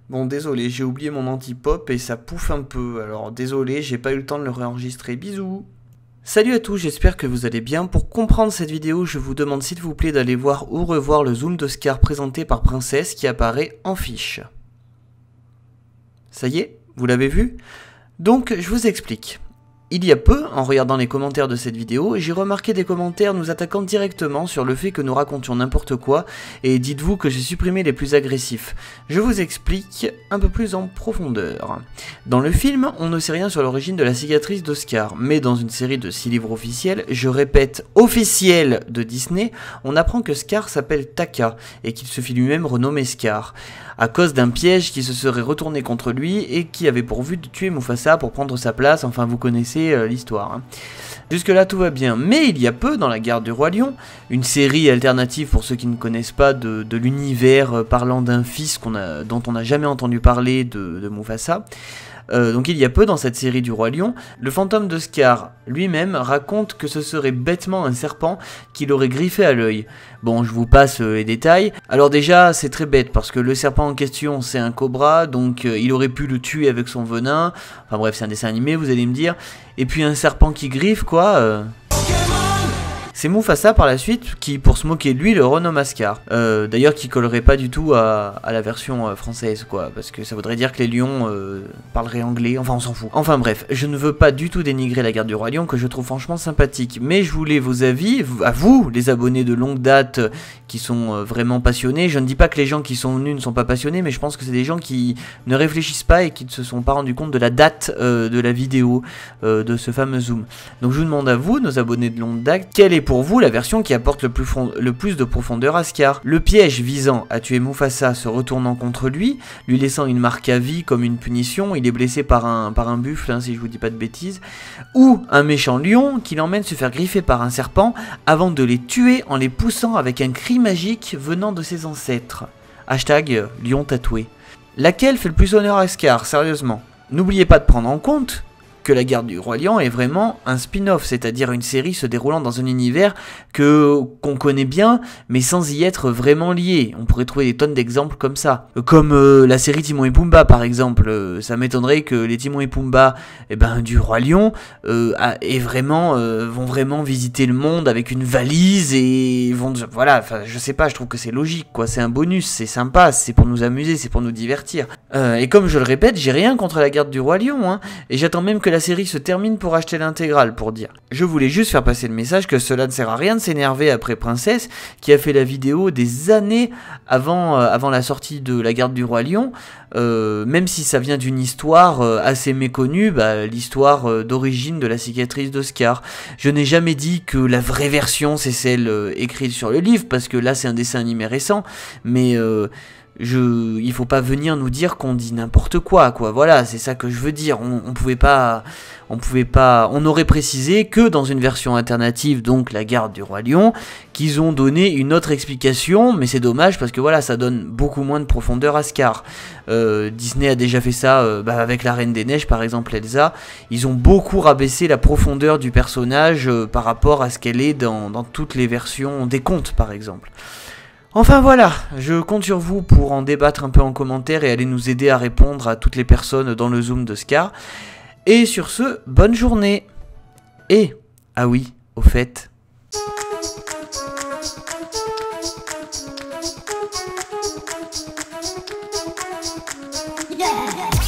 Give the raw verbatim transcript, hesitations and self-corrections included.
Bon, désolé, j'ai oublié mon anti-pop et ça pouffe un peu, alors désolé, j'ai pas eu le temps de le réenregistrer, bisous. Salut à tous, j'espère que vous allez bien. Pour comprendre cette vidéo, je vous demande s'il vous plaît d'aller voir ou revoir le zoom de Scar présenté par Princesse qui apparaît en fiche. Ça y est, vous l'avez vu? Donc, je vous explique. Il y a peu, en regardant les commentaires de cette vidéo, j'ai remarqué des commentaires nous attaquant directement sur le fait que nous racontions n'importe quoi, et dites-vous que j'ai supprimé les plus agressifs. Je vous explique un peu plus en profondeur. Dans le film, on ne sait rien sur l'origine de la cicatrice de Scar, mais dans une série de six livres officiels, je répète officiels de Disney, on apprend que Scar s'appelle Taka, et qu'il se fit lui-même renommer Scar, à cause d'un piège qui se serait retourné contre lui et qui avait pour but de tuer Mufasa pour prendre sa place, enfin vous connaissez euh, l'histoire. Hein. Jusque là tout va bien, mais il y a peu, dans La Garde du Roi Lion, une série alternative pour ceux qui ne connaissent pas de, de l'univers euh, parlant d'un fils qu'on a, dont on n'a jamais entendu parler de, de Mufasa, Euh, donc il y a peu dans cette série du Roi Lion, le fantôme de Scar lui-même raconte que ce serait bêtement un serpent qui l'aurait griffé à l'œil. Bon, je vous passe euh, les détails. Alors déjà, c'est très bête parce que le serpent en question c'est un cobra, donc euh, il aurait pu le tuer avec son venin. Enfin bref, c'est un dessin animé, vous allez me dire. Et puis un serpent qui griffe, quoi... Euh... C'est Mufasa par la suite qui, pour se moquer de lui, le renomme Scar. Euh, D'ailleurs, qui collerait pas du tout à, à la version euh, française, quoi, parce que ça voudrait dire que les lions euh, parleraient anglais, enfin on s'en fout. Enfin bref, je ne veux pas du tout dénigrer La Garde du Roi Lion, que je trouve franchement sympathique, mais je voulais vos avis, à vous, les abonnés de longue date, euh, qui sont euh, vraiment passionnés. Je ne dis pas que les gens qui sont venus ne sont pas passionnés, mais je pense que c'est des gens qui ne réfléchissent pas et qui ne se sont pas rendus compte de la date euh, de la vidéo, euh, de ce fameux zoom. Donc je vous demande à vous, nos abonnés de longue date, quelle est pour vous la version qui apporte le plus, le plus de profondeur à Scar. Le piège visant à tuer Mufasa se retournant contre lui, lui laissant une marque à vie comme une punition, il est blessé par un, par un buffle, hein, si je vous dis pas de bêtises, ou un méchant lion qui l'emmène se faire griffer par un serpent avant de les tuer en les poussant avec un cri magique venant de ses ancêtres. Hashtag lion tatoué. Laquelle fait le plus honneur à Scar, sérieusement? N'oubliez pas de prendre en compte que La Garde du Roi Lion est vraiment un spin-off, c'est-à-dire une série se déroulant dans un univers que qu'on connaît bien, mais sans y être vraiment lié. On pourrait trouver des tonnes d'exemples comme ça. Comme euh, la série Timon et Pumba, par exemple. Euh, ça m'étonnerait que les Timon et Pumba eh ben, du Roi Lion euh, a, est vraiment, euh, vont vraiment visiter le monde avec une valise et vont... Voilà, je sais pas, je trouve que c'est logique, quoi. C'est un bonus, c'est sympa, c'est pour nous amuser, c'est pour nous divertir. Euh, et comme je le répète, j'ai rien contre La Garde du Roi Lion, hein, et j'attends même que la série se termine pour acheter l'intégrale, pour dire. Je voulais juste faire passer le message que cela ne sert à rien de s'énerver après Princesse, qui a fait la vidéo des années avant, euh, avant la sortie de La Garde du Roi Lion, euh, même si ça vient d'une histoire euh, assez méconnue, bah, l'histoire euh, d'origine de la cicatrice de Scar. Je n'ai jamais dit que la vraie version c'est celle euh, écrite sur le livre, parce que là c'est un dessin animé récent, mais... Euh, Je, il faut pas venir nous dire qu'on dit n'importe quoi, quoi. Voilà, c'est ça que je veux dire. On, on pouvait pas, on pouvait pas, on aurait précisé que dans une version alternative, donc La Garde du Roi Lion, qu'ils ont donné une autre explication, mais c'est dommage parce que voilà, ça donne beaucoup moins de profondeur à Scar. Euh, Disney a déjà fait ça euh, bah, avec La Reine des Neiges, par exemple, Elsa. Ils ont beaucoup rabaissé la profondeur du personnage euh, par rapport à ce qu'elle est dans, dans toutes les versions des contes, par exemple. Enfin voilà, je compte sur vous pour en débattre un peu en commentaire et aller nous aider à répondre à toutes les personnes dans le zoom de Scar. Et sur ce, bonne journée. Et, ah oui, au fait... Yeah.